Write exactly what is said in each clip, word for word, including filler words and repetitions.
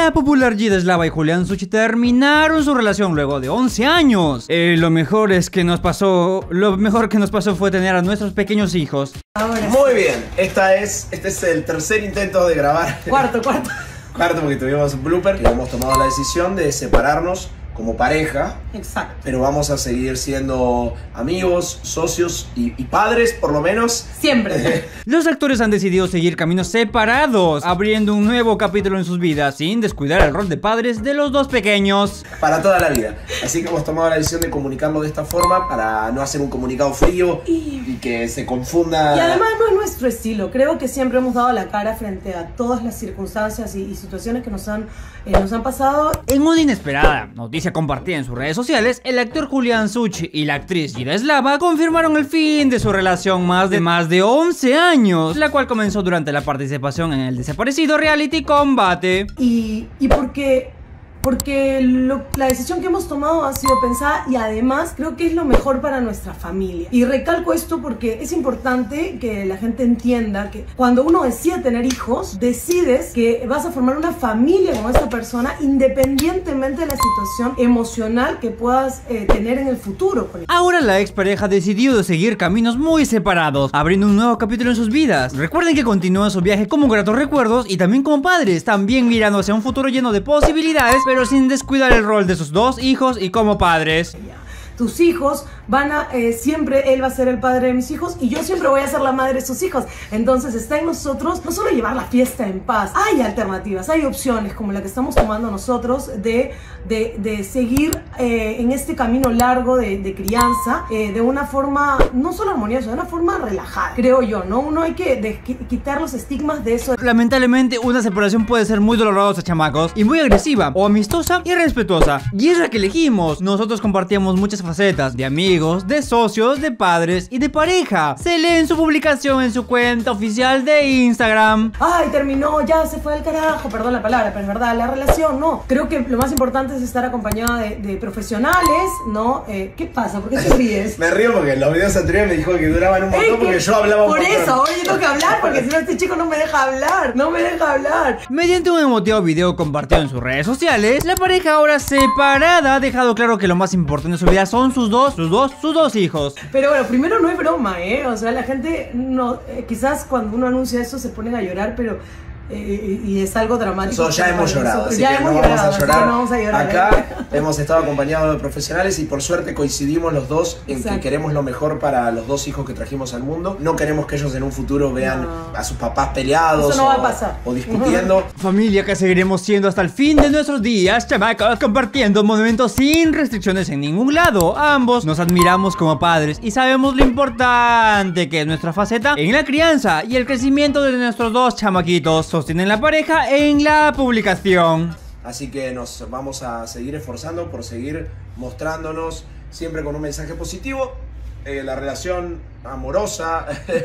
La popular Gida Slava y Julián Suchi terminaron su relación luego de once años. Eh, lo mejor es que nos pasó, lo mejor que nos pasó fue tener a nuestros pequeños hijos. Ahora Muy bien, esta es, este es el tercer intento de grabar. Cuarto, cuarto. Cuarto, porque tuvimos un blooper y hemos tomado la decisión de separarnos como pareja. Exacto. Pero vamos a seguir siendo amigos, socios y, y padres, por lo menos. Siempre. Los actores han decidido seguir caminos separados, abriendo un nuevo capítulo en sus vidas, sin descuidar el rol de padres de los dos pequeños. Para toda la vida. Así que hemos tomado la decisión de comunicarlo de esta forma para no hacer un comunicado frío y, y que se confunda. Y además no es nuestro estilo. Creo que siempre hemos dado la cara frente a todas las circunstancias y, y situaciones que nos han, eh, nos han pasado. En una inesperada noticia compartida en sus redes sociales, el actor Julián Suchi y la actriz Gida Slava confirmaron el fin de su relación más de más de once años, la cual comenzó durante la participación en el desaparecido reality Combate. Y, y porque, porque lo, la decisión que hemos tomado ha sido pensada y además creo que es lo mejor para nuestra familia. Y recalco esto porque es importante que la gente entienda que cuando uno decide tener hijos, decides que vas a formar una familia con esta persona independientemente de la situación emocional que puedas eh, tener en el futuro. Ahora la expareja decidió seguir caminos muy separados, abriendo un nuevo capítulo en sus vidas. Recuerden que continúan su viaje como gratos recuerdos y también como padres, también mirando hacia un futuro lleno de posibilidades, pero sin descuidar el rol de sus dos hijos y como padres. Tus hijos van a, eh, siempre él va a ser el padre de mis hijos y yo siempre voy a ser la madre de sus hijos. Entonces está en nosotros no solo llevar la fiesta en paz, hay alternativas, hay opciones como la que estamos tomando nosotros de, de, de seguir eh, en este camino largo de, de crianza eh, de una forma no solo armoniosa, de una forma relajada, creo yo, ¿no? Uno hay que de, quitar los estigmas de eso. Lamentablemente una separación puede ser muy dolorosa, chamacos, y muy agresiva, o amistosa y respetuosa, y es la que elegimos. Nosotros compartíamos muchas facetas de amigos, de socios, de padres y de pareja. Se lee en su publicación en su cuenta oficial de Instagram. Ay, terminó, ya se fue al carajo, perdón la palabra, pero es verdad, la relación, no. Creo que lo más importante es estar acompañada de, de profesionales, ¿no? Eh, ¿Qué pasa? ¿Por qué te ríes? Me río porque en los videos anteriores me dijo que duraban un montón porque yo hablaba un Por montón. eso, ahora yo tengo que hablar porque si no este chico no me deja hablar, no me deja hablar. Mediante un emotivo video compartido en sus redes sociales, la pareja ahora separada ha dejado claro que lo más importante de su vida son sus dos, sus dos, sus dos hijos. Pero bueno, primero no es broma, ¿eh? O sea, la gente no, eh, quizás cuando uno anuncia eso se ponen a llorar, pero eh, y es algo dramático. Nosotros ya hemos llorado, así ya que hemos no llorado, vamos a llorar. no vamos a llorar. Acá ¿eh? hemos estado acompañados de profesionales y por suerte coincidimos los dos en Exacto. que queremos lo mejor para los dos hijos que trajimos al mundo. No queremos que ellos en un futuro vean no. a sus papás peleados Eso no o, va a pasar. o discutiendo. Familia que seguiremos siendo hasta el fin de nuestros días, chamacos, compartiendo momentos sin restricciones en ningún lado. Ambos nos admiramos como padres y sabemos lo importante que es nuestra faceta en la crianza y el crecimiento de nuestros dos chamaquitos. Sostienen la pareja en la publicación. Así que nos vamos a seguir esforzando por seguir mostrándonos siempre con un mensaje positivo. Eh, la relación amorosa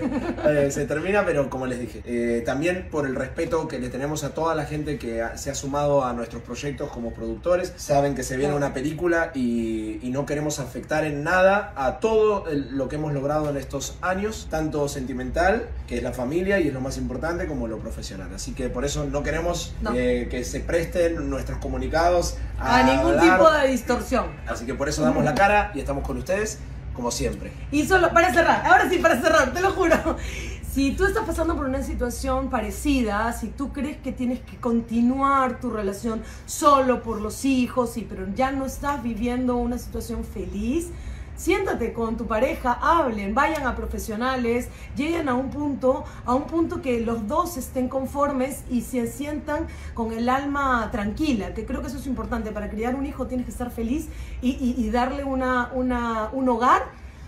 eh, se termina, pero como les dije, eh, también por el respeto que le tenemos a toda la gente que ha, se ha sumado a nuestros proyectos como productores. Saben que se viene una película y, y no queremos afectar en nada a todo el, lo que hemos logrado en estos años, tanto sentimental, que es la familia y es lo más importante, como lo profesional. Así que por eso no queremos no. Eh, que se presten nuestros comunicados a, a ningún hablar. tipo de distorsión. Así que por eso damos la cara y estamos con ustedes como siempre. Y solo para cerrar, ahora sí para cerrar, te lo juro. Si tú estás pasando por una situación parecida, si tú crees que tienes que continuar tu relación solo por los hijos, y pero ya no estás viviendo una situación feliz, siéntate con tu pareja, hablen, vayan a profesionales, lleguen a un punto, a un punto que los dos estén conformes y se sientan con el alma tranquila, que creo que eso es importante. Para criar un hijo tienes que estar feliz y, y, y darle una, una, un hogar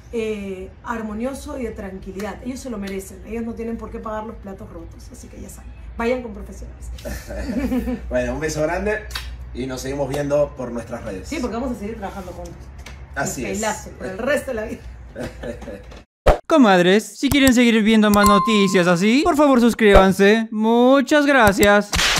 eh, armonioso y de tranquilidad. Ellos se lo merecen, ellos no tienen por qué pagar los platos rotos, así que ya saben, vayan con profesionales. Bueno, un beso grande y nos seguimos viendo por nuestras redes. Sí, porque vamos a seguir trabajando juntos. Así es. Por el resto de la vida. Comadres, si quieren seguir viendo más noticias así, por favor suscríbanse. Muchas gracias.